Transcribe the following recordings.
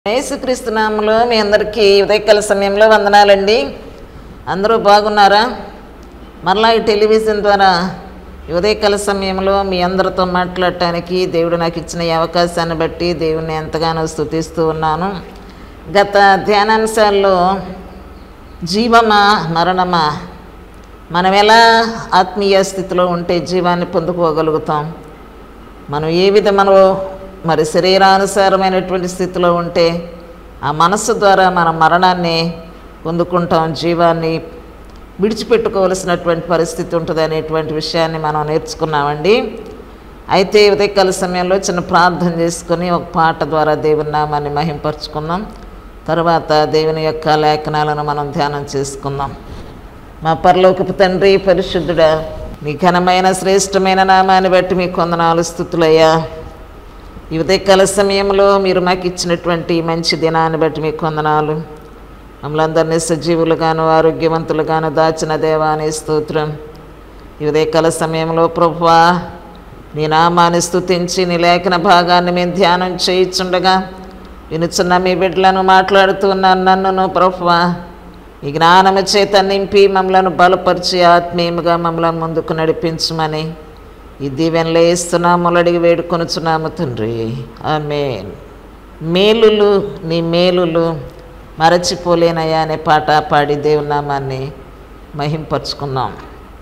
యేసుక్రీస్తు నామములో మీ అందరికీ ఉదయకాల సమయంలో వందనాలండి. అందరూ బాగున్నారా? మరలా ఈ టెలివిజన్ ద్వారా ఉదయకాల సమయంలో మీ అందరితో మాట్లాడటానికి దేవుడు నాకు ఇచ్చిన ఈ అవకాశాన్ని బట్టి దేవుని ఎంతగానో స్తుతిస్తూ ఉన్నాను. గత ధ్యానాంశాల్లో జీవమా మరణమా, మనం ఎలా ఆత్మీయ స్థితిలో ఉంటే జీవాన్ని పొందుకోగలుగుతాం, మనం ఏ విధమనో మరి శరీరానుసారమైనటువంటి స్థితిలో ఉంటే ఆ మనస్సు ద్వారా మనం మరణాన్ని పొందుకుంటాం, జీవాన్ని విడిచిపెట్టుకోవలసినటువంటి పరిస్థితి ఉంటుంది అనేటువంటి విషయాన్ని మనం నేర్చుకున్నామండి. అయితే ఉదయకాల సమయంలో చిన్న ప్రార్థన చేసుకొని ఒక పాట ద్వారా దేవుని నామాన్ని మహింపరచుకుందాం. తర్వాత దేవుని యొక్క లేఖనాలను మనం ధ్యానం చేసుకుందాం. మా పరలోకపు తండ్రి, పరిశుద్ధుడా, నీ ఘనమైన శ్రేష్టమైన నామాన్ని బట్టి మీకు వందనాలు, స్తుతులయ్యా. ఈ ఉదయకాల సమయంలో మీరు మాకు ఇచ్చినటువంటి మంచి దినాన్ని బట్టి మీకు వందనాలు. మమ్మల్ని అందరినీ సజీవులుగాను ఆరోగ్యవంతులుగాను దాచిన దేవాని స్తోత్రం. ఈ ఉదయకాల సమయంలో ప్రభువా, నీ నామాన్ని స్తుతించి నీ లేఖన భాగాన్ని మేము ధ్యానం చేయించుండగా వినుచున్న మీ బిడ్డలను మాట్లాడుతున్నాను. నన్నును ప్రభువా ఈ జ్ఞానము చేత నింపి మమ్మలను బలపరిచి ఆత్మీయముగా మమ్మల్ని ముందుకు నడిపించమని ఈ దీవెనలు ఇస్తున్నాము, అడిగి వేడుకొనుచున్నాము తండ్రి, ఆమేన్. మేలులు నీ మేలులు మరచిపోలేనయ్యా అనే పాట పాడి దేవుని నామాన్ని మహింపరుచుకున్నాం.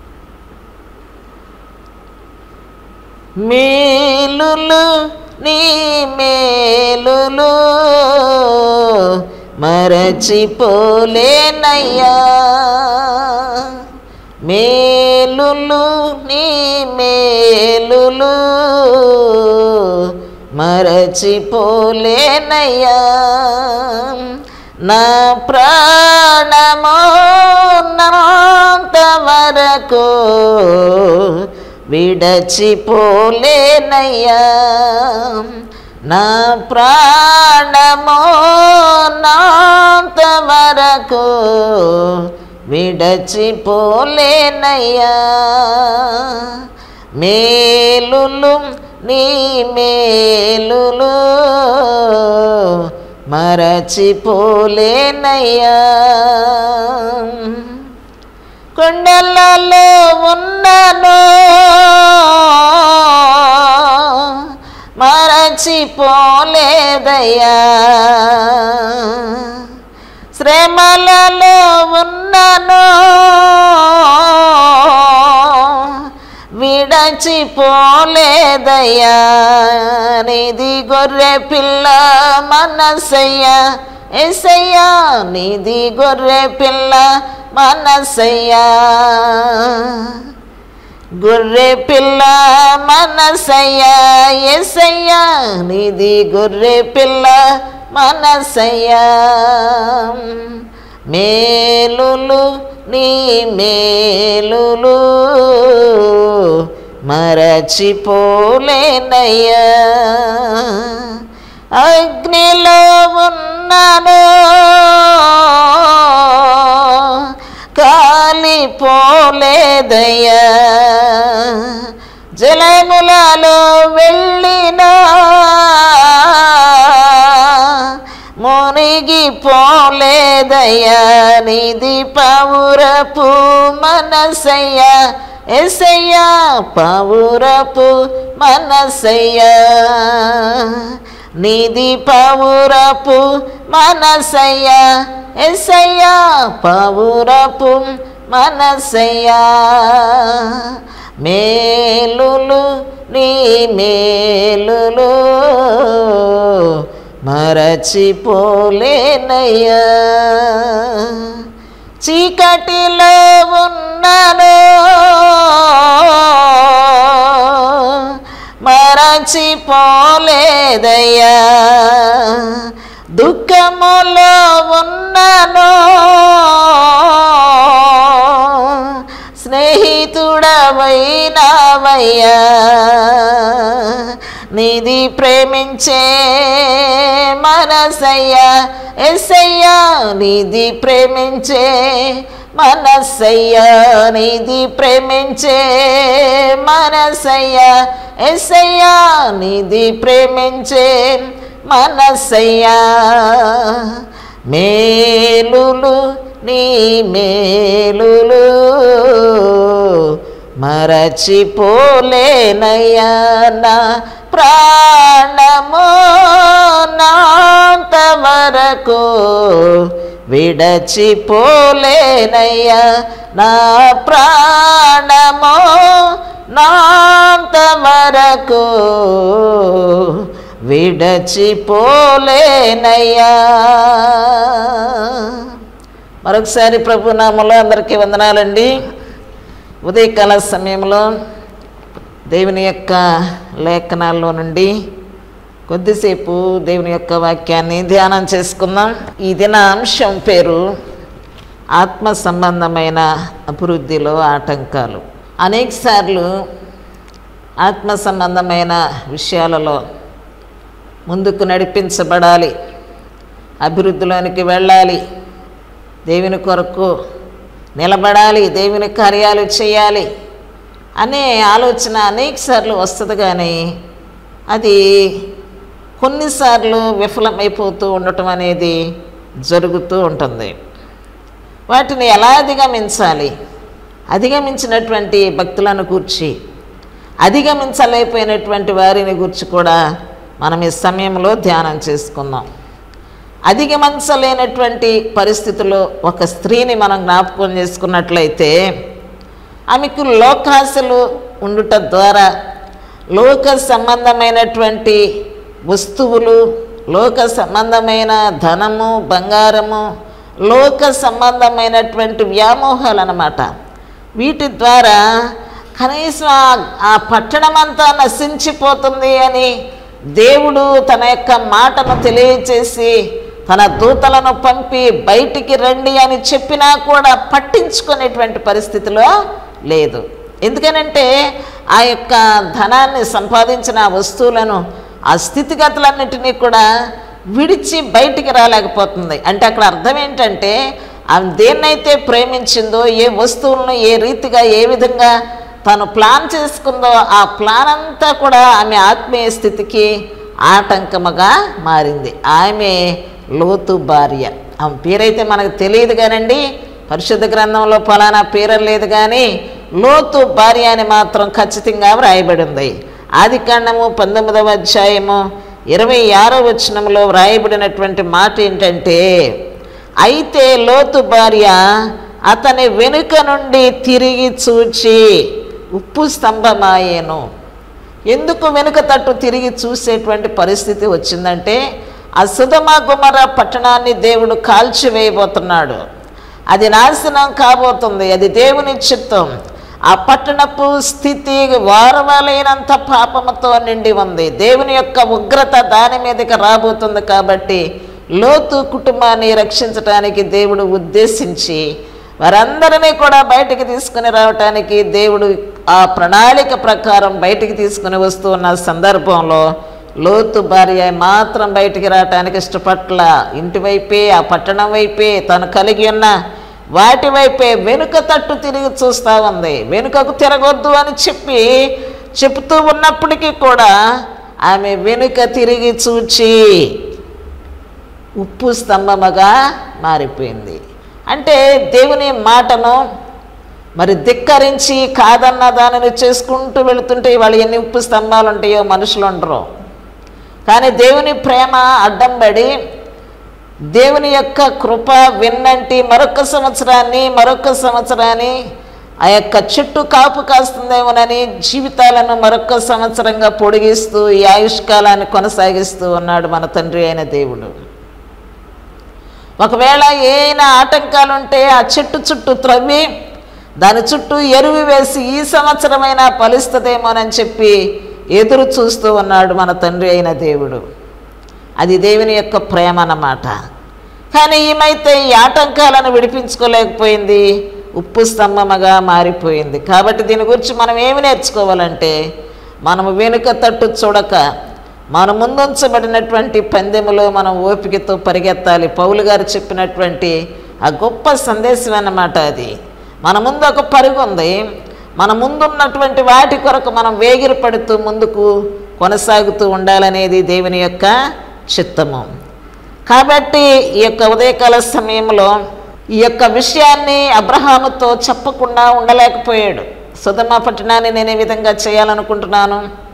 మేలులు నీ మేలులు మరచిపోలేనయ్యా, మేలులు నీ మేలులు మరచిపోలేనయ్యా, నా ప్రాణము నంతవరకు విడచిపోలేనయ్యా, నా ప్రాణము నంతవరకు విడచిపోలేనయ్యా, మేలులు నీ మేలులు మరచిపోలేనయ్యా. కొండలలో ఉన్నను మరచిపోలేదయ్యా, శ్రమలలో ఉన్నను విడచిపోలేదయ్యా, నీది గొర్రె పిల్ల మనసయ్యా యేసయ్యా, నీది గొర్రె పిల్ల మనసయ్యా, గొర్రె పిల్ల మనసయ్యా యేసయ్యా, నీది గొర్రె పిల్ల మనసయ్యా, మేలులు నీ మేలులు మరచిపోలేనయ్యా, అగ్నిలో ఉన్నాను కాలిపోలేదయ్యా, జలములలో వెళ్ళినా మునిగిపోలేదయ్యా, నీది పౌరపు మనసయ్యా యేసయ్యా, పౌరపు మనసయ్యా, నీది పౌరపు మనసయ్యా యేసయ్యా, పౌరపు మనసయ్యా, మేలులు నీ మేలులు మరచిపోలేనయ్యా, చీకటిలో ఉన్నాను మరచిపోలేదయ్యా, దుఃఖములో ఉన్నాను స్నేహితుడవైనావయ్యా, నీది ప్రేమించే మనసయ్యా యేసయ్యా, నీది ప్రేమించే మనసయ్యా, నీది ప్రేమించే మనసయ్యా యేసయ్యా, నీది ప్రేమించే మనసయ్యా, మేలులు నీ మేలులు మరచిపోలేనయ్యా, నా ప్రాణము నాంత వరకు విడచిపోలేనయ్యా, నా ప్రాణము నాంత వరకు విడచిపోలేనయ్యా. మరొకసారి ప్రభు నామములో అందరికీ వందనాలండి. ఉదయకాల సమయంలో దేవుని యొక్క లేఖనాల్లో నుండి కొద్దిసేపు దేవుని యొక్క వాక్యాన్ని ధ్యానం చేసుకుందాం. ఈ దిన అంశం పేరు ఆత్మ సంబంధమైన అభివృద్ధిలో ఆటంకాలు. అనేకసార్లు ఆత్మ సంబంధమైన విషయాలలో ముందుకు నడిపించబడాలి, అభివృద్ధిలోనికి వెళ్ళాలి, దేవుని కొరకు నిలబడాలి, దేవుని కార్యాలు చేయాలి అనే ఆలోచన అనేకసార్లు వస్తుంది, కానీ అది కొన్నిసార్లు విఫలమైపోతూ ఉండటం అనేది జరుగుతూ ఉంటుంది. వాటిని ఎలా అధిగమించాలి, అధిగమించినటువంటి భక్తులను గూర్చి, అధిగమించలేకపోయినటువంటి వారిని గురించి కూడా మనం ఈ సమయంలో ధ్యానం చేసుకుందాం. అధిగమించలేనటువంటి పరిస్థితుల్లో ఒక స్త్రీని మనం జ్ఞాపకం చేసుకున్నట్లయితే, ఆమెకు లోకాశలు ఉండుట ద్వారా లోక సంబంధమైనటువంటి వస్తువులు, లోక సంబంధమైన ధనము, బంగారము, లోక సంబంధమైనటువంటి వ్యామోహాలు అన్నమాట. వీటి ద్వారా కనీసం ఆ పట్టణమంతా నశించిపోతుంది అని దేవుడు తన యొక్క మాటను తెలియచేసి తన దూతలను పంపి బయటికి రండి అని చెప్పినా కూడా పట్టించుకునేటువంటి పరిస్థితిలో లేదు. ఎందుకనంటే ఆ యొక్క ధనాన్ని సంపాదించిన ఆ వస్తువులను, ఆ స్థితిగతులన్నిటినీ కూడా విడిచి బయటికి రాలేకపోతుంది. అంటే అక్కడ అర్థం ఏంటంటే, ఆమె దేన్నైతే ప్రేమించిందో, ఏ వస్తువులను ఏ రీతిగా ఏ విధంగా తను ప్లాన్ చేసుకుందో, ఆ ప్లాన్ అంతా కూడా ఆమె ఆత్మీయ స్థితికి ఆటంకముగా మారింది. ఆమె లోతు భార్య. ఆమె పేరైతే మనకు తెలియదు కానండి, పరిశుద్ధ గ్రంథంలో ఫలానా పేరు లేదు, కానీ లోతు భార్య అని మాత్రం ఖచ్చితంగా వ్రాయబడి ఉంది. ఆదికాండము 19వ అధ్యాయము 26వ వచనంలో వ్రాయబడినటువంటి మాట ఏంటంటే, అయితే లోతు భార్య అతని వెనుక నుండి తిరిగి చూచి ఉప్పు స్తంభమాయేను. ఎందుకు వెనుక తట్టు తిరిగి చూసేటువంటి పరిస్థితి వచ్చిందంటే, ఆ సొదొమ గొమొర్ర పట్టణాన్ని దేవుడు కాల్చివేయబోతున్నాడు. అది నాశనం కాబోతుంది. అది దేవుని చిత్తం. ఆ పట్టణపు స్థితి వారవాలైనంత పాపముతో నిండి ఉంది. దేవుని యొక్క ఉగ్రత దాని మీదకి రాబోతుంది. కాబట్టి లోతు కుటుంబాన్ని రక్షించడానికి దేవుడు ఉద్దేశించి వారందరినీ కూడా బయటికి తీసుకుని రావటానికి దేవుడు ఆ ప్రణాళిక ప్రకారం బయటికి తీసుకుని వస్తూ ఉన్న సందర్భంలో లోతు భార్య మాత్రం బయటికి రావటానికి ఇష్టపట్ల. ఇంటి వైపే, ఆ పట్టణం వైపే, తను కలిగి ఉన్న వాటి వైపే వెనుక తట్టు తిరిగి చూస్తూ ఉంది. వెనుకకు తిరగొద్దు అని చెప్తూ ఉన్నప్పటికీ కూడా ఆమె వెనుక తిరిగి చూచి ఉప్పు స్తంభముగా మారిపోయింది. అంటే దేవుని మాటను మరి ధిక్కరించి కాదన్న దానిని చేసుకుంటూ వెళుతుంటే ఇవాళ ఎన్ని ఉప్పు స్తంభాలు ఉంటాయో మనుషులు ఉండరు. కానీ దేవుని ప్రేమ అడ్డం పడి దేవుని యొక్క కృప విన్నంటి మరొక సంవత్సరాన్ని ఆ యొక్క చెట్టు కాపు కాస్తుందేమోనని జీవితాలను మరొక సంవత్సరంగా పొడిగిస్తూ ఈ ఆయుష్కాలాన్ని కొనసాగిస్తూ ఉన్నాడు మన తండ్రి అయిన దేవుడు. ఒకవేళ ఏమైనా ఆటంకాలు ఉంటే ఆ చెట్టు చుట్టూ త్రవ్వి దాని చుట్టూ ఎరువు వేసి ఈ సంవత్సరమైనా ఫలిస్తుందేమోనని చెప్పి ఎదురు చూస్తూ ఉన్నాడు మన తండ్రి అయిన దేవుడు. అది దేవుని యొక్క ప్రేమ అన్నమాట. కానీ ఈమైతే ఈ ఆటంకాలను విడిపించుకోలేకపోయింది, ఉప్పు స్తంభముగా మారిపోయింది. కాబట్టి దీని గురించి మనం ఏమి నేర్చుకోవాలంటే, మనము వెనుక తట్టు చూడక మన ముందుంచబడినటువంటి పందెములో మనం ఓపికతో పరిగెత్తాలి. పౌలు గారు చెప్పినటువంటి ఆ గొప్ప సందేశం అన్నమాట అది. మన ముందు ఒక పరుగు ఉంది. మన ముందున్నటువంటి వాటి కొరకు మనం వేగిరపడుతూ ముందుకు కొనసాగుతూ ఉండాలనేది దేవుని యొక్క చిత్తము. కాబట్టి ఈ యొక్క ఉదయకాల సమయంలో ఈ యొక్క విషయాన్ని అబ్రహాముతో చెప్పకుండా ఉండలేకపోయాడు. సొదొమ పట్టణాన్ని నేను ఏ విధంగా చేయాలనుకుంటున్నాను,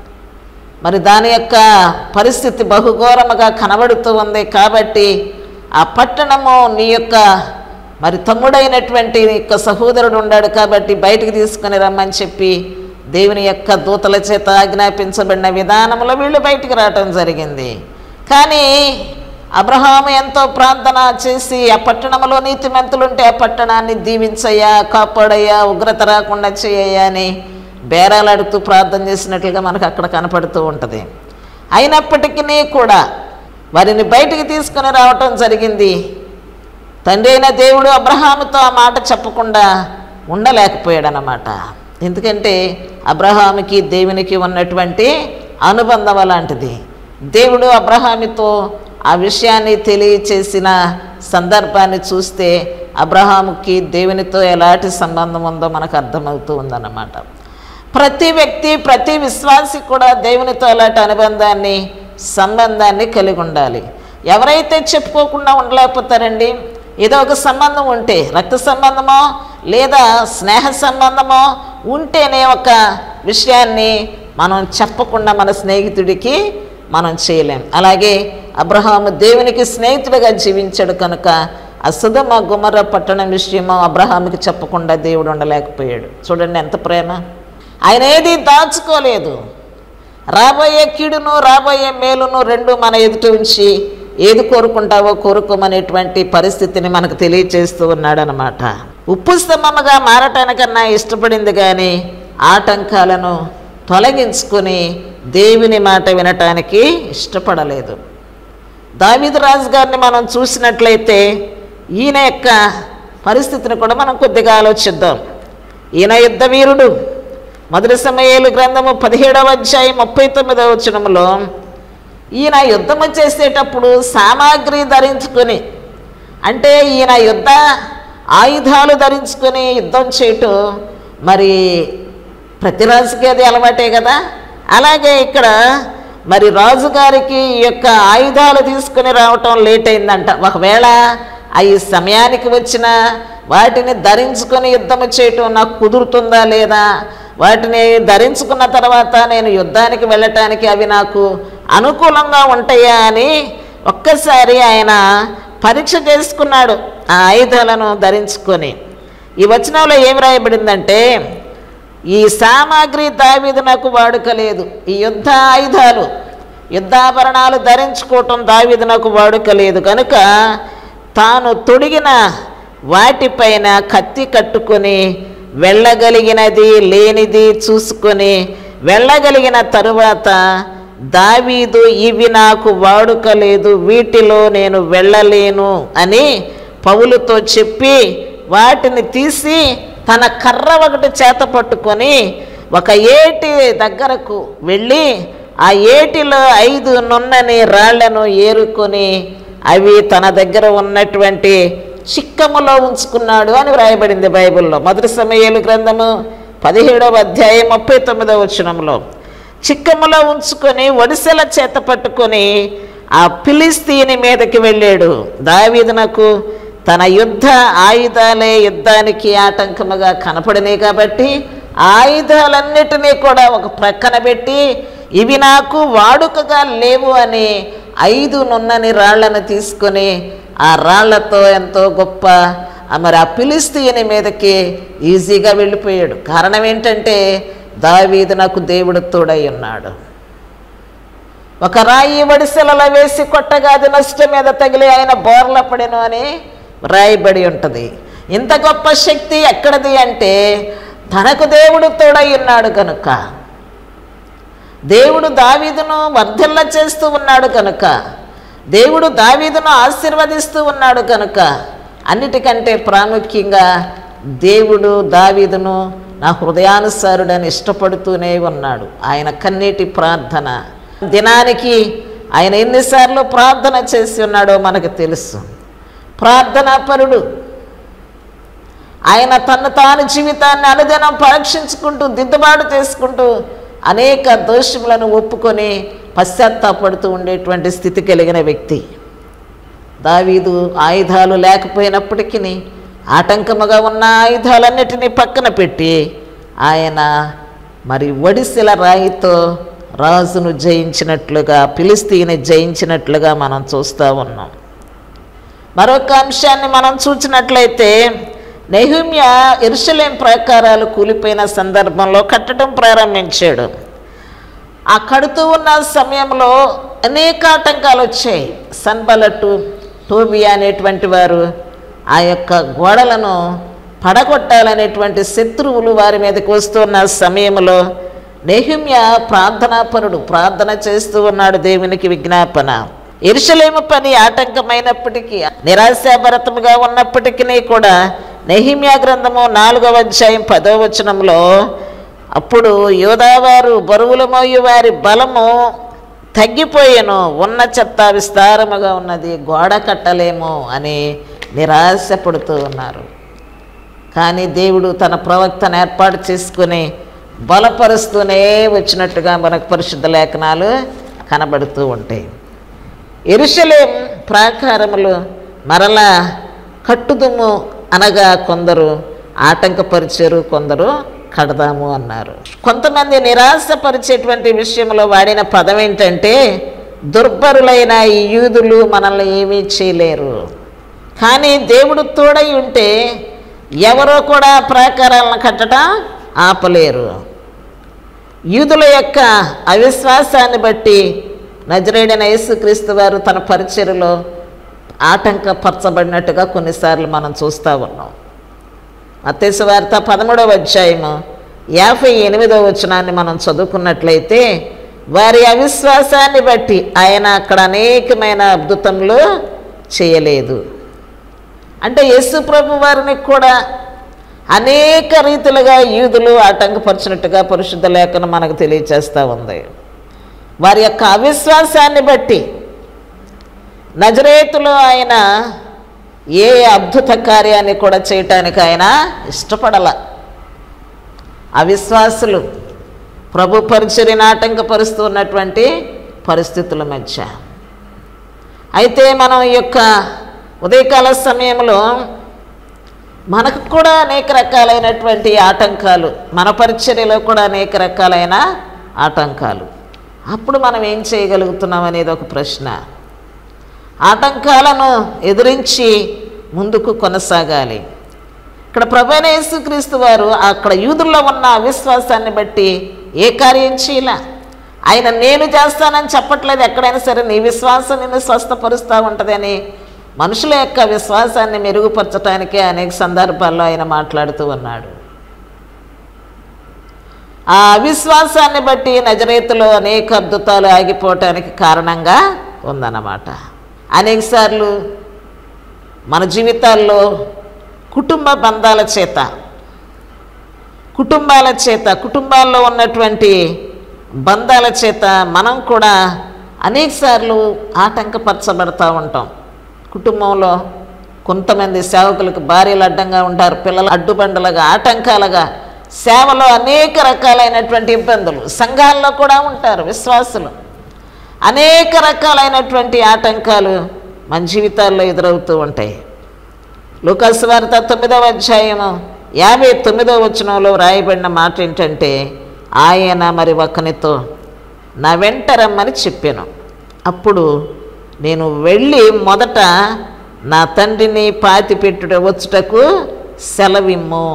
మరి దాని యొక్క పరిస్థితి బహుఘోరముగా కనబడుతూ ఉంది. కాబట్టి ఆ పట్టణము నీ యొక్క మరి తమ్ముడైనటువంటి నీ యొక్క సహోదరుడు ఉన్నాడు కాబట్టి బయటికి తీసుకుని రమ్మని చెప్పి దేవుని యొక్క దూతల చేత ఆజ్ఞాపించబడిన విధానంలో వీళ్ళు బయటికి రావటం జరిగింది. కానీ అబ్రహాము ఎంతో ప్రార్థన చేసి ఆ పట్టణంలో నీతిమంతులుంటే ఆ పట్టణాన్ని దీవించయ్యా, కాపాడయ్యా, ఉగ్రత రాకుండా చేయయ్యా అని బేరాలాడుతూ ప్రార్థన చేసినట్లుగా మనకు అక్కడ కనపడుతూ ఉంటుంది. అయినప్పటికీ కూడా వారిని బయటికి తీసుకుని రావటం జరిగింది. తండ్రి అయిన దేవుడు అబ్రహాముతో ఆ మాట చెప్పకుండా ఉండలేకపోయాడు అన్నమాట. ఎందుకంటే అబ్రహాముకి దేవునికి ఉన్నటువంటి అనుబంధం అలాంటిది. దేవుడు అబ్రహాముతో ఆ విషయాన్ని తెలియచేసిన సందర్భాన్ని చూస్తే అబ్రహాముకి దేవునితో ఎలాంటి సంబంధం ఉందో మనకు అర్థమవుతూ ఉందన్నమాట. ప్రతి వ్యక్తి, ప్రతి విశ్వాసి కూడా దేవునితో అలాంటి అనుబంధాన్ని, సంబంధాన్ని కలిగి ఉండాలి. ఎవరైతే చెప్పుకోకుండా ఉండలేకపోతారండి. ఏదో ఒక సంబంధం ఉంటే, రక్త సంబంధమో లేదా స్నేహ సంబంధమో ఉంటేనే ఒక విషయాన్ని మనం చెప్పకుండా మన స్నేహితుడికి మనం చేయలేం. అలాగే అబ్రహాము దేవునికి స్నేహితుడిగా జీవించాడు కనుక ఆ సొదొమ గొమొర్రా పట్టణం విషయమో అబ్రహాముకి చెప్పకుండా దేవుడు ఉండలేకపోయాడు. చూడండి ఎంత ప్రేమ. ఆయన ఏది దాచుకోలేదు. రాబోయే కీడును రాబోయే మేలును రెండు మన ఎదుట ఉంచి ఏది కోరుకుంటావో కోరుకోమనేటువంటి పరిస్థితిని మనకు తెలియచేస్తూ ఉన్నాడనమాట. ఉప్పు స్తంభముగా మారటానికన్నా ఇష్టపడింది కానీ ఆటంకాలను తొలగించుకొని దేవుని మాట వినటానికి ఇష్టపడలేదు. దావీదు రాజు గారిని మనం చూసినట్లయితే ఈయన యొక్క పరిస్థితిని కూడా మనం కొద్దిగా ఆలోచిద్దాం. ఈయన యుద్ధ వీరుడు. మొదటి సమూయేలు గ్రంథము 17వ అధ్యాయం 39వ వచనములో ఈయన యుద్ధము చేసేటప్పుడు సామాగ్రి ధరించుకొని, అంటే ఈయన యుద్ధ ఆయుధాలు ధరించుకొని యుద్ధం చేయటం మరి ప్రతి రాజుకి అది అలవాటే కదా. అలాగే ఇక్కడ మరి రాజుగారికి ఈ యొక్క ఆయుధాలు తీసుకుని రావటం లేట్ అయిందంట. ఒకవేళ ఈ సమయానికి వచ్చిన వాటిని ధరించుకొని యుద్ధము చేయటం నాకు కుదురుతుందా లేదా, వాటిని ధరించుకున్న తర్వాత నేను యుద్ధానికి వెళ్ళటానికి అవి నాకు అనుకూలంగా ఉంటాయా అని ఒక్కసారి ఆయన పరీక్ష చేసుకున్నాడు ఆ ఆయుధాలను ధరించుకొని. ఈ వచనంలో ఏం రాయబడిందంటే, ఈ సామాగ్రి దావీదు నాకు వాడుక లేదు. ఈ యుద్ధ ఆయుధాలు, యుద్ధాభరణాలు ధరించుకోవటం దావీదు నాకు వాడుక లేదు కనుక తాను తొడిగిన వాటిపైన కత్తి కట్టుకొని వెళ్ళగలిగినది లేనిది చూసుకొని వెళ్ళగలిగిన తరువాత దావీదు ఇవి నాకు వాడుక లేదు, వీటిలో నేను వెళ్ళలేను అని పౌలుతో చెప్పి వాటిని తీసి తన కర్ర ఒకటి చేత పట్టుకొని ఒక ఏటి దగ్గరకు వెళ్ళి ఆ ఏటిలో 5 నున్నని రాళ్లను ఏరుకొని అవి తన దగ్గర ఉన్నటువంటి చిక్కములో ఉంచుకున్నాడు అని వ్రాయబడింది బైబిల్లో. మొదటి సమూయేలు గ్రంథము 17వ అధ్యాయం 39వ వచనంలో చిక్కములో ఉంచుకొని ఒడిసెల చేత పట్టుకొని ఆ ఫిలిస్తీని మీదకి వెళ్ళాడు. దావీదునకు తన యుద్ధ ఆయుధాలే యుద్ధానికి ఆటంకముగా కనపడినాయి కాబట్టి ఆయుధాలన్నిటినీ కూడా ఒక ప్రక్కన పెట్టి ఇవి నాకు వాడుకగా లేవు అని 5 నున్నని రాళ్లను తీసుకొని ఆ రాళ్లతో ఎంతో గొప్ప మరి ఆ ఫిలిస్తీని మీదకి ఈజీగా వెళ్ళిపోయాడు. కారణం ఏంటంటే దావీదు నాకు దేవుడు తోడై ఉన్నాడు. ఒక రాయి వడిసెలలో వేసి కొట్టగా అది నష్టం మీద తగిలి ఆయన బోర్ల పడెను అని రాయబడి ఉంటుంది. ఇంత గొప్ప శక్తి ఎక్కడిది అంటే తనకు దేవుడు తోడై ఉన్నాడు కనుక, దేవుడు దావీదును వర్ధిల్ల చేస్తూ ఉన్నాడు కనుక, దేవుడు దావీదును ఆశీర్వదిస్తూ ఉన్నాడు కనుక, అన్నిటికంటే ప్రాముఖ్యంగా దేవుడు దావీదును నా హృదయానుసారుడని ఇష్టపడుతూనే ఉన్నాడు. ఆయన కన్నీటి ప్రార్థన, దినానికి ఆయన ఎన్నిసార్లు ప్రార్థన చేసి ఉన్నాడో మనకు తెలుసు. ప్రార్థనాపరుడు. ఆయన తాను జీవితాన్ని అనుదినం పరీక్షించుకుంటూ దిద్దుబాటు చేసుకుంటూ అనేక దోషములను ఒప్పుకొని పశ్చాత్తాపడుతూ ఉండేటువంటి స్థితి కలిగిన వ్యక్తి. దావీదు ఆయుధాలు లేకపోయినప్పటికీ ఆటంకముగా ఉన్న ఆయుధాలన్నిటినీ పక్కన పెట్టి ఆయన మరి ఒడిశల రాయితో రాజును జయించినట్లుగా, ఫిలిస్తీయుని జయించినట్లుగా మనం చూస్తూ ఉన్నాం. మరొక అంశాన్ని మనం చూసినట్లయితే నెహెమ్యా యెరూషలేం ప్రాకారాలు కూలిపోయిన సందర్భంలో కట్టడం ప్రారంభించాడు. ఆ కడుతూ ఉన్న సమయంలో అనేక ఆటంకాలు వచ్చాయి. సన్బలటు, టోబియా అనేటువంటి వారు ఆ యొక్క గోడలను పడగొట్టాలనేటువంటి శత్రువులు వారి మీదకి వస్తున్న సమయంలో నెహెమ్యా ప్రార్థనాపరుడు, ప్రార్థన చేస్తూ ఉన్నాడు దేవునికి విజ్ఞాపన. యెరూషలేము పని ఆటంకమైనప్పటికీ, నిరాశాభరితముగా ఉన్నప్పటికీ కూడా నెహెమ్యా గ్రంథము 4వ అధ్యాయం 10వ వచనంలో అప్పుడు యూదావారు బరువుల మోయు వారి బలము తగ్గిపోయేను, ఉన్న చెత్త విస్తారముగా ఉన్నది, గోడ కట్టలేము అని నిరాశపడుతూ ఉన్నారు. కానీ దేవుడు తన ప్రవక్తను ఏర్పాటు చేసుకుని బలపరుస్తూనే వచ్చినట్టుగా మనకు పరిశుద్ధ లేఖనాలు కనబడుతూ ఉంటాయి. యెరూషలేం ప్రాకారములు మరలా కట్టుదుము అనగా కొందరు ఆటంకపరిచారు, కొందరు కడదాము అన్నారు. కొంతమంది నిరాశపరిచేటువంటి విషయంలో వాడిన పదం ఏంటంటే, దుర్బరులైన ఈ యూదులు మనల్ని ఏమీ చేయలేరు, కానీ దేవుడు తోడై ఉంటే ఎవరో కూడా ప్రాకారాలను కట్టడం ఆపలేరు. యూదుల యొక్క అవిశ్వాసాన్ని బట్టి నజరేయుడైన యేసుక్రీస్తు వారు తన పరిచర్యలో ఆటంకపరచబడినట్టుగా కొన్నిసార్లు మనం చూస్తూ ఉన్నాం. మత్తయి సువార్త 13వ అధ్యాయము 58వ వచనాన్ని మనం చదువుకున్నట్లయితే, వారి అవిశ్వాసాన్ని బట్టి ఆయన అక్కడ అనేకమైన అద్భుతములు చేయలేదు. అంటే యేసు ప్రభు వారిని కూడా అనేక రీతిలుగా యూదులు ఆటంకపరిచినట్టుగా పరిశుద్ధ లేఖనం మనకు తెలియచేస్తూ ఉంది. వారి యొక్క అవిశ్వాసాన్ని బట్టి నజరేతులో ఆయన ఏ అద్భుత కార్యాన్ని కూడా చేయటానికి ఆయన ఇష్టపడల. అవిశ్వాసులు ప్రభు పరిచర్యను ఆటంకపరుస్తూ ఉన్నటువంటి పరిస్థితుల మధ్య. అయితే మనం ఈ యొక్క ఉదయకాల సమయంలో మనకు కూడా అనేక రకాలైనటువంటి ఆటంకాలు, మన పరిచర్యలో కూడా అనేక రకాలైన ఆటంకాలు. అప్పుడు మనం ఏం చేయగలుగుతున్నాం అనేది ఒక ప్రశ్న. ఆటంకాలను ఎదిరించి ముందుకు కొనసాగాలి. ఇక్కడ ప్రభువైన యేసుక్రీస్తు వారు అక్కడ యూదుల్లో ఉన్న అవిశ్వాసాన్ని బట్టి ఏ కార్యం చేయలే. ఆయన నేను చేస్తానని చెప్పట్లేదు. ఎక్కడైనా సరే నీ విశ్వాసం నిన్ను స్వస్థపరుస్తూ ఉంటుందని మనుషుల యొక్క విశ్వాసాన్ని మెరుగుపరచడానికే అనేక సందర్భాల్లో ఆయన మాట్లాడుతూ ఉన్నాడు. ఆ అవిశ్వాసాన్ని బట్టి నజరేతులో అనేక అద్భుతాలు ఆగిపోవటానికి కారణంగా ఉందన్నమాట. అనేకసార్లు మన జీవితాల్లో కుటుంబ బంధాల చేత, కుటుంబాల్లో ఉన్నటువంటి బంధాల చేత మనం కూడా అనేకసార్లు ఆటంకపరచబడతా ఉంటాం. కుటుంబంలో కొంతమంది సేవకులకు భార్యలు అడ్డంగా ఉంటారు, పిల్లలు అడ్డుబండలుగా, ఆటంకాలుగా, సేవలో అనేక రకాలైనటువంటి ఇబ్బందులు, సంఘాల్లో కూడా ఉంటారు విశ్వాసులు. అనేక రకాలైనటువంటి ఆటంకాలు మన జీవితాల్లో ఎదురవుతూ ఉంటాయి. లూకా సువార్త 9వ అధ్యాయము 59వ వచనంలో రాయబడిన మాట ఏంటంటే, ఆయన మరి ఒకనితో నా వెంట రమ్మని చెప్పాను. అప్పుడు నేను వెళ్ళి మొదట నా తండ్రిని పాతిపెట్టుట వచ్చుటకు సెలవిమ్ము,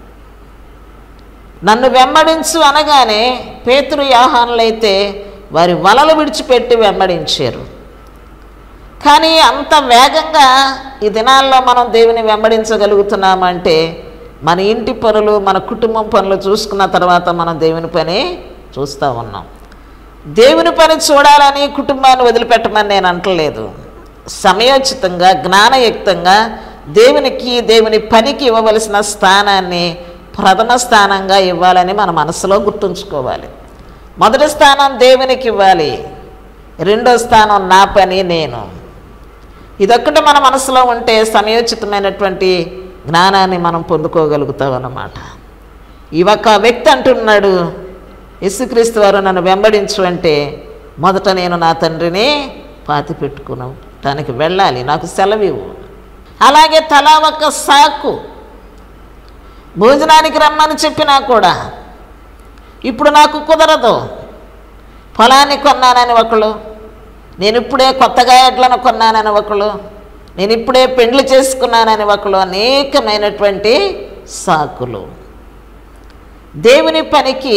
నన్ను వెంబడించు అనగానే పేతురు యోహానులైతే వారి వలలు విడిచిపెట్టి వెంబడించారు. కానీ అంత వేగంగా ఈ దినాల్లో మనం దేవుని వెంబడించగలుగుతున్నామంటే మన ఇంటి పనులు, మన కుటుంబం పనులు చూసుకున్న తర్వాత మనం దేవుని పని చూస్తూ ఉన్నాం. దేవుని పని చూడాలని కుటుంబాన్ని వదిలిపెట్టమని నేను అంటలేదు. సమయోచితంగా, జ్ఞానయుక్తంగా దేవుని పనికి ఇవ్వవలసిన స్థానాన్ని ప్రథమ స్థానంగా ఇవ్వాలని మన మనసులో గుర్తుంచుకోవాలి. మొదటి స్థానం దేవునికి ఇవ్వాలి, రెండో స్థానం నా పని, నేను. ఇదొక్కటి మన మనసులో ఉంటే సమయోచితమైనటువంటి జ్ఞానాన్ని మనం పొందుకోగలుగుతాం అన్నమాట. ఈ ఒక్క వ్యక్తి అంటున్నాడు, యేసుక్రీస్తు వారు నన్ను వెంబడించు అంటే మొదట నేను నా తండ్రిని పాతి పెట్టుకునటానికి వెళ్ళాలి, నాకు సెలవివ్వు. అలాగే తలా ఒక సాకు, భోజనానికి రమ్మని చెప్పినా కూడా ఇప్పుడు నాకు కుదరదు, పొలాన్ని కొన్నానని ఒకళ్ళు, నేను ఇప్పుడే కొత్తగా ఎడ్లను కొన్నానని ఒకళ్ళు, నేను ఇప్పుడే పెండ్లి చేసుకున్నానని ఒకళ్ళు, అనేకమైనటువంటి సాకులు. దేవుని పనికి,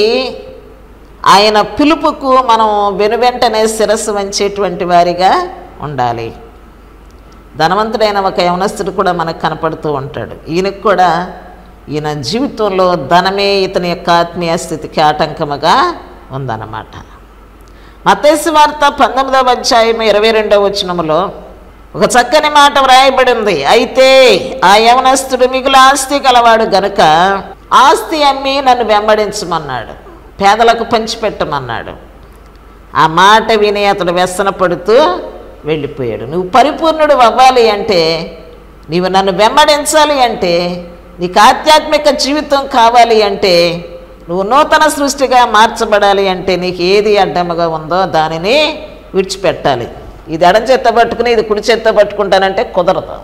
ఆయన పిలుపుకు మనం వెనువెంటనే శిరస్సు వంచేటువంటి వారిగా ఉండాలి. ధనవంతుడైన ఒక యవనస్తుడు కూడా మనకు కనపడుతూ ఉంటాడు. ఈయనకు కూడా ఈయన జీవితంలో ధనమే ఇతని యొక్క ఆత్మీయ స్థితికి ఆటంకముగా ఉందన్నమాట. మత్తయి సువార్త 19వ అధ్యాయం 22వ వచనములో ఒక చక్కని మాట వ్రాయబడి ఉంది. అయితే ఆ యవనస్తుడు మిగులు ఆస్తి గలవాడు గనుక ఆస్తి అమ్మి నన్ను వెంబడించమన్నాడు, పేదలకు పంచిపెట్టమన్నాడు. ఆ మాట విని అతడు వ్యసన పడుతూ వెళ్ళిపోయాడు. నువ్వు పరిపూర్ణుడు అవ్వాలి అంటే, నీవు నన్ను వెంబడించాలి అంటే, నీకు ఆధ్యాత్మిక జీవితం కావాలి అంటే, నువ్వు నూతన సృష్టిగా మార్చబడాలి అంటే, నీకు ఏది అడ్డముగా ఉందో దానిని విడిచిపెట్టాలి. ఇది ఎడం చేత్తో పట్టుకుని ఇది కుడి చేత్తో పట్టుకుంటానంటే కుదరదు.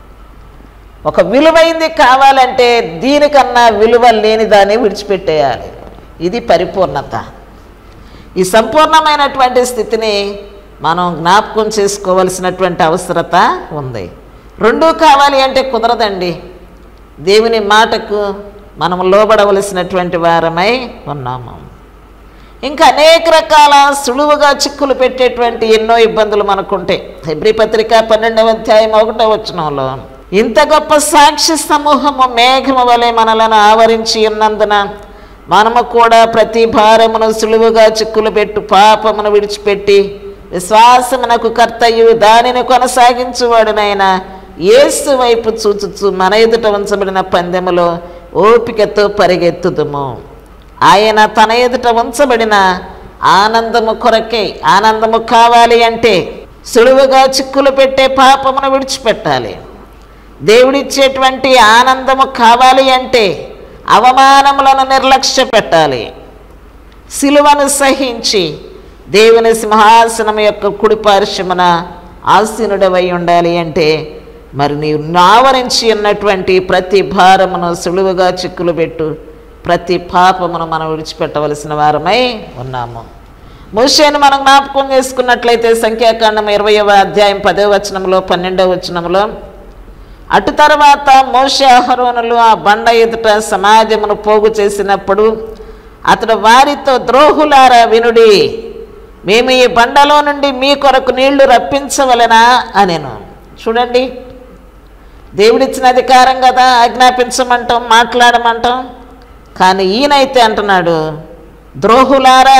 ఒక విలువైంది కావాలంటే దీనికన్నా విలువ లేని దాన్ని విడిచిపెట్టేయాలి. ఇది పరిపూర్ణత. ఈ సంపూర్ణమైనటువంటి స్థితిని మనం జ్ఞాపకం చేసుకోవలసినటువంటి అవసరత ఉంది. రెండూ కావాలి అంటే కుదరదండి. దేవుని మాటకు మనం లోబడవలసినటువంటి వారమై ఉన్నాము. ఇంకా అనేక రకాల సులువుగా చిక్కులు పెట్టేటువంటి ఎన్నో ఇబ్బందులు మనకుంటాయి. హెబ్రీ పత్రిక 12వ అధ్యాయం 1వ వచనంలో, ఇంత గొప్ప సాక్షి సమూహము మేఘము వలె మనలను ఆవరించి ఉన్నందున మనము కూడా ప్రతి భారమును సులువుగా చిక్కులు పెట్టు పాపమును విడిచిపెట్టి విశ్వాసమునకు కర్తయు దానిని కొనసాగించువాడునైనా యేసు వైపు చూచుచు మన ఎదుట ఉంచబడిన పందెములో ఓపికతో పరిగెత్తుదుము. ఆయన తన ఎదుట ఉంచబడిన ఆనందము కొరకే. ఆనందము కావాలి అంటే సులువుగా చిక్కులు పెట్టే పాపమును విడిచిపెట్టాలి. దేవుడిచ్చేటువంటి ఆనందము కావాలి అంటే అవమానములను నిర్లక్ష్య పెట్టాలి. సిలువను సహించి దేవుని సింహాసనం యొక్క కుడి పార్శ్వమున ఆసీనుడవై ఉండాలి అంటే మరి నీవు ఆవరించి ఉన్నటువంటి ప్రతి భారమును సులువుగా చిక్కులు పెట్టు ప్రతి పాపమును మనం విడిచిపెట్టవలసిన వారమై ఉన్నాము. మోషేను మనం జ్ఞాపకం చేసుకున్నట్లయితే సంఖ్యాకాండం 20వ అధ్యాయం 10వ వచనంలో 12వ వచనంలో, అటు తర్వాత మోషే అహరోనులు ఆ బండ ఎదుట సమాజమును పోగు చేసినప్పుడు అతడు వారితో, ద్రోహులారా వినుడి, మేము ఈ బండలో నుండి మీ కొరకు నీళ్లు రప్పించవలెనా అనెను. చూడండి, దేవుడిచ్చిన అధికారం కదా ఆజ్ఞాపించమంటాం, మాట్లాడమంటాం. కానీ ఈయనైతే అంటున్నాడు, ద్రోహులారా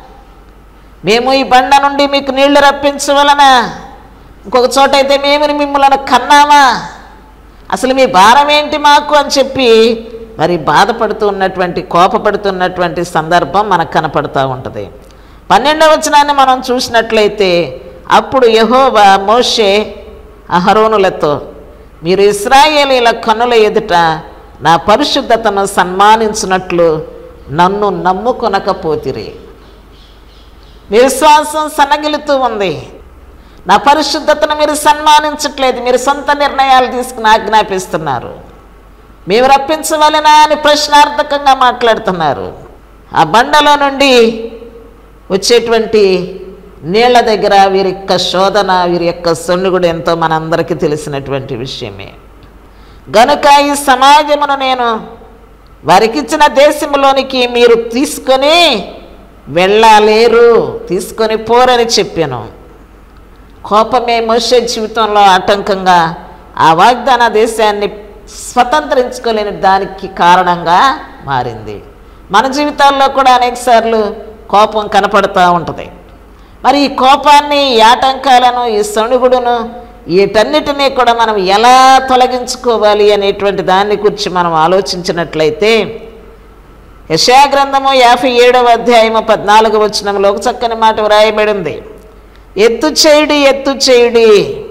మేము ఈ బండ నుండి మీకు నీళ్లు రప్పించవలనా? ఇంకొక చోట అయితే మేము మిమ్మల్ని కన్నామా? అసలు మీ భారం ఏంటి మాకు అని చెప్పి మరి బాధపడుతూ ఉన్నటువంటి, కోపపడుతున్నటువంటి సందర్భం మనకు కనపడుతూ ఉంటుంది. 12వ వచనాన్ని మనం చూసినట్లయితే, అప్పుడు యెహోవా మోషే అహరోనులతో, మీరు ఇశ్రాయేలీల కన్నుల ఎదుట నా పరిశుద్ధతను సన్మానించినట్లు నన్ను నమ్ముకొనకపోతిరి. మీ విశ్వాసం సన్నగిలుతూ ఉంది. నా పరిశుద్ధతను మీరు సన్మానించట్లేదు. మీరు సొంత నిర్ణయాలు తీసుకుని ఆజ్ఞాపిస్తున్నారు. మేము రప్పించవలెనా అని ప్రశ్నార్థకంగా మాట్లాడుతున్నారు. ఆ బండలో నుండి వచ్చేటువంటి నీళ్ల దగ్గర వీరి యొక్క శోధన, వీరి యొక్క సొన్నుగుడు ఎంతో మనందరికీ తెలిసినటువంటి విషయమే. గనుక ఈ సమాజమును నేను వారికిచ్చిన దేశంలోనికి మీరు తీసుకొని వెళ్ళలేరు, తీసుకొని పోరని చెప్పాను. కోపమే మోషే జీవితంలో ఆటంకంగా ఆ వాగ్దాన దేశాన్ని స్వతంత్రించుకోలేని దానికి కారణంగా మారింది. మన జీవితాల్లో కూడా అనేకసార్లు కోపం కనపడుతూ ఉంటుంది. మరి ఈ కోపాన్ని, ఈ ఆటంకాలను, ఈ సణుగుడును, వీటన్నిటినీ కూడా మనం ఎలా తొలగించుకోవాలి అనేటువంటి దాన్ని గురించి మనం ఆలోచించినట్లయితే, యెషయా గ్రంథము 57వ అధ్యాయము 14వ వచనంలో ఒక చక్కని మాట వ్రాయబడి ఉంది. ఎత్తు చేయుడి, ఎత్తు చేయుడి,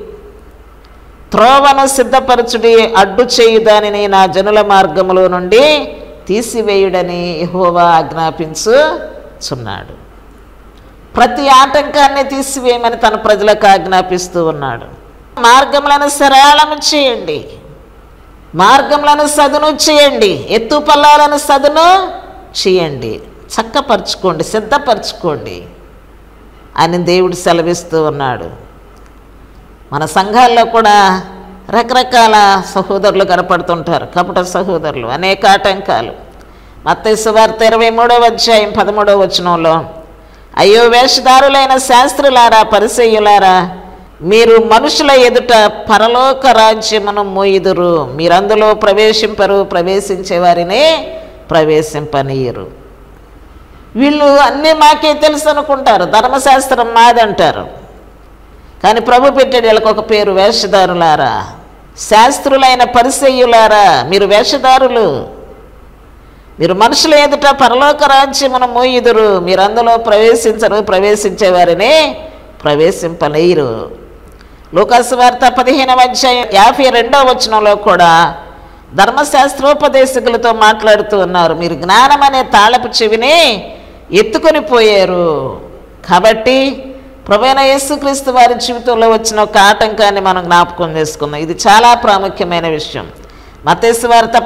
త్రోవను సిద్ధపరచుడి, అడ్డు చేయు దానిని నా జనుల మార్గములో నుండి తీసివేయుడని యెహోవా ఆజ్ఞాపించుచున్నాడు. ప్రతి ఆటంకాన్ని తీసివేయమని తన ప్రజలకు ఆజ్ఞాపిస్తూ ఉన్నాడు. మార్గములను సరళము చేయండి, మార్గములను సదును చేయండి, ఎత్తు పల్లాలను సదును చేయండి, చక్కపరచుకోండి, సిద్ధపరచుకోండి అని దేవుడు సెలవిస్తూ ఉన్నాడు. మన సంఘాల్లో కూడా రకరకాల సహోదరులు కనపడుతుంటారు, కపట సహోదరులు, అనేక ఆటంకాలు. మత్తయి సువార్త 23:13 అయ్యో వేషధారులైన శాస్త్రులారా, పరిసయ్యులారా, మీరు మనుషుల ఎదుట పరలోక రాజ్యమును మోయుదురు, మీరందులో ప్రవేశింపరు, ప్రవేశించే వారిని ప్రవేశింపనీయరు. వీళ్ళు అన్నీ మాకే తెలుసు అనుకుంటారు, ధర్మశాస్త్రం మాదంటారు. కానీ ప్రభు పెట్టాడు వీళ్ళకి ఒక పేరు, వేషధారులారా, శాస్త్రులైన పరిసయ్యులారా, మీరు వేషధారులు, మీరు మనుషుల ఎదుట పరలోక రాజ్యమును మోయుదురు, మీరు అందులో ప్రవేశించరు, ప్రవేశించే వారిని ప్రవేశింపలేరు. లూకాసు వార్త 15:52 కూడా ధర్మశాస్త్రోపదేశకులతో మాట్లాడుతూ ఉన్నారు, మీరు జ్ఞానం అనే తాళపు చెవిని ఎత్తుకొని పోయారు. కాబట్టి ప్రభువైన యేసుక్రీస్తు వారి జీవితంలో వచ్చిన ఒక ఆటంకాన్ని మనం జ్ఞాపకం చేసుకుందాం. ఇది చాలా ప్రాముఖ్యమైన విషయం. మత్తయి సువార్త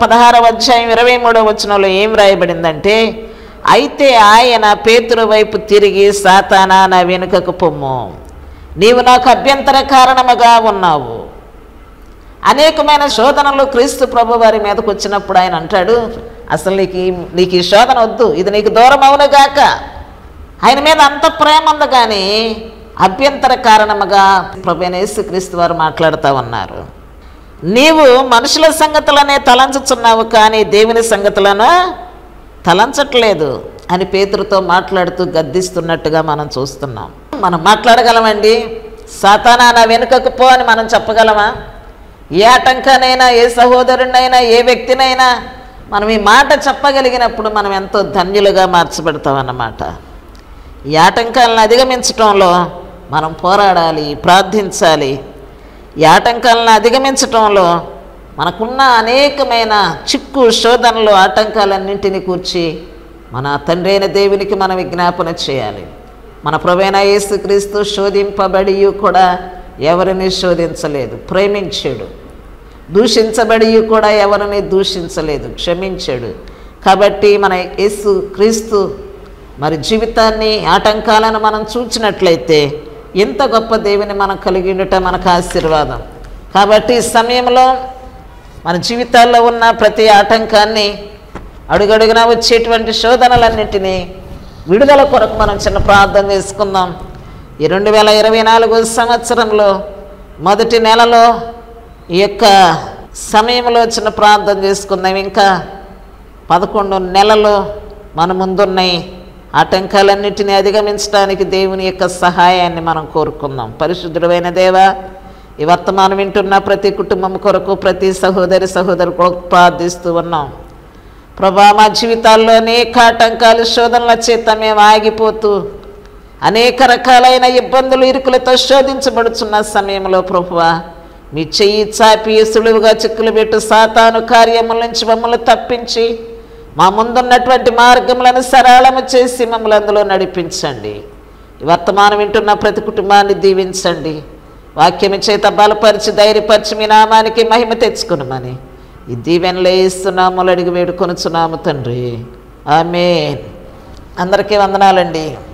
16:23 ఏం రాయబడిందంటే, అయితే ఆయన పేతురు వైపు తిరిగి, సాతానా నా వెనుకకు పొమ్ము, నీవు నాకు అభ్యంతర కారణముగా ఉన్నావు. అనేకమైన శోధనలు క్రీస్తు ప్రభు వారి మీదకు వచ్చినప్పుడు ఆయన అంటాడు, అసలు నీకు ఈ శోధన వద్దు, ఇది నీకు దూరం అవునుగాక. ఆయన మీద అంత ప్రేమ ఉంది, కానీ అభ్యంతర కారణముగా ప్రభువైన యేసుక్రీస్తు వారు మాట్లాడుతూ ఉన్నారు. నీవు మనుషుల సంగతులనే తలంచుచున్నావు, కానీ దేవుని సంగతులను తలంచట్లేదు అని పేతురుతో మాట్లాడుతూ గద్దిస్తున్నట్టుగా మనం చూస్తున్నాం. మనం మాట్లాడగలమండి, సాతానా నా వెనుకకు పో అని మనం చెప్పగలమా? ఏ ఆటంకానైనా, ఏ సహోదరుడినైనా, ఏ వ్యక్తినైనా మనం ఈ మాట చెప్పగలిగినప్పుడు మనం ఎంతో ధన్యులుగా మార్చబడతామన్నమాట. ఈ ఆటంకాలను అధిగమించటంలో మనం పోరాడాలి, ప్రార్థించాలి. ఈ ఆటంకాలను అధిగమించటంలో మనకున్న అనేకమైన చిక్కు శోధనలు, ఆటంకాలన్నింటినీ కూర్చి మన తండ్రి అయిన దేవునికి మనం విజ్ఞాపన చేయాలి. మన ప్రభువైన యేసుక్రీస్తు శోధింపబడి కూడా ఎవరిని శోధించలేదు, ప్రేమించాడు. దూషించబడి కూడా ఎవరిని దూషించలేదు, క్షమించాడు. కాబట్టి మన యేసుక్రీస్తు మరి జీవితాన్ని, ఆటంకాలను మనం చూచినట్లయితే ఎంత గొప్ప దేవుని మనం కలిగి ఉండటం మనకు ఆశీర్వాదం. కాబట్టి ఈ సమయంలో మన జీవితాల్లో ఉన్న ప్రతి ఆటంకాన్ని, అడుగడుగునా వచ్చేటువంటి శోధనలన్నింటినీ విడుదల కొరకు మనం చిన్న ప్రార్థన చేసుకుందాం. ఈ 2024 సంవత్సరంలో మొదటి నెలలో ఈ యొక్క సమయంలో చిన్న ప్రార్థన చేసుకుందాం. ఇంకా 11 నెలలు మన ముందున్నాయి. ఆటంకాలన్నింటినీ అధిగమించడానికి దేవుని యొక్క సహాయాన్ని మనం కోరుకుందాం. పరిశుద్ధుడైన దేవా, ఈ వర్తమానం వింటున్న ప్రతి కుటుంబం కొరకు, ప్రతి సహోదరు కొరకు ప్రార్థిస్తూ ఉన్నాం. ప్రభా, మా జీవితాల్లో అనేక ఆటంకాలు, శోధనల చేత మేము ఆగిపోతూ అనేక రకాలైన ఇబ్బందులు, ఇరుకులతో శోధించబడుచున్న సమయంలో ప్రభువా, మీ చెయ్యి చాపి సులువుగా చిక్కులు పెట్టు సాతాను కార్యముల నుంచి మమ్మల్ని తప్పించి మా ముందున్నటువంటి మార్గములను సరళము చేసి మమ్మల్ని అందులో నడిపించండి. ఈ వర్తమానం వింటున్న ప్రతి కుటుంబాన్ని దీవించండి. వాక్యము చేత బలపరిచి, ధైర్యపరిచి మీ నామానికి మహిమ తెచ్చుకునమని ఈ దీవెనలు యేసునామములో అడిగి వేడుకొనుచున్నాము తండ్రి. ఆమేన్. అందరికీ వందనాలండి.